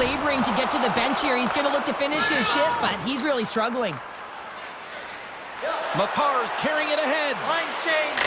laboring to get to the bench here. He's going to look to finish his shift, but he's really struggling. Makar's carrying it ahead. Line change.